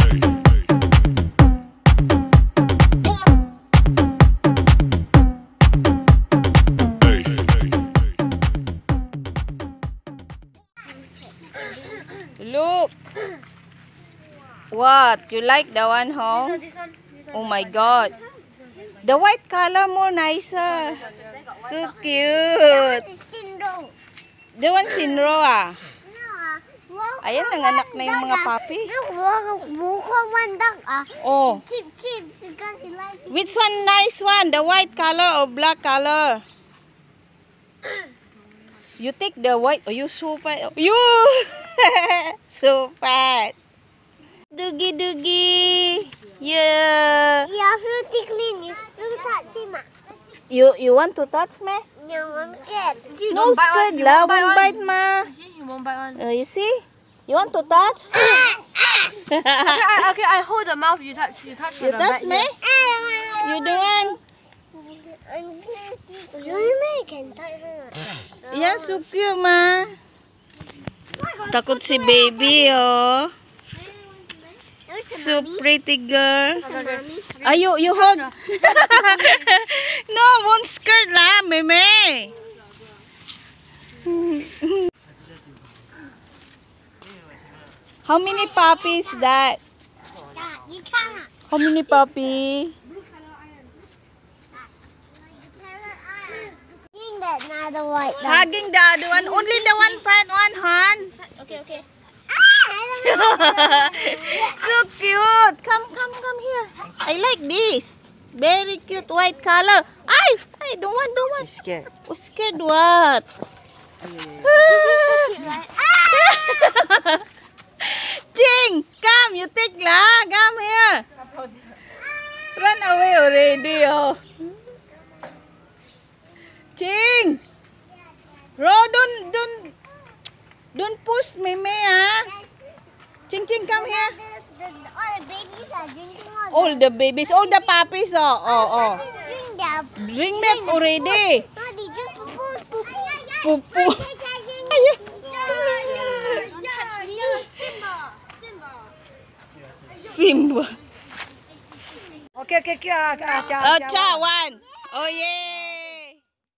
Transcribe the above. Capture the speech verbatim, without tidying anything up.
Look. What? You like the one home? This one, this one. Oh my god. The white color more nicer. So cute. The one Shinro ah. Ayan, nanganak na yung mga puppy. Oh. Which one nice one? The white color or black color? You take the white. Oh, you so fat. You so fat. Doogie doogie. Yeah. Yeah, fruity clean. You still touch him. You you want to touch me? No, I'm scared. No scared lah. Won't bite ma. You won't bite one. Uh, you see? You want to touch? Okay, I, okay, I hold the mouth. You touch. You touch. You touch me? You don't want? You can touch her. Yeah, so cute ma. Takot si baby oh. So pretty girl. Ah, you, you hold. No, won't skirt lah, meme. How many puppies that? You cannot. How many puppy? Another white. Hugging the other one. Only the one fat one, hon. Okay, okay. So cute. Come, come, come here. I like this. Very cute white color. I, I don't want, don't want. Scared. Oh, scared what? Ching, come, you take lah. Come here. Run away already, oh. Ching. Ro, don't, don't, don't push Meme, ah. Ching, Ching, come here. All the babies are drinking water. All the babies, all the puppies, oh, oh, oh. Drink their Drink milk already. No, they drink poo poo. Pupu. Simba. Okay, okay, okay. Ah, ah, Oh, cha, one. Oh, yeah.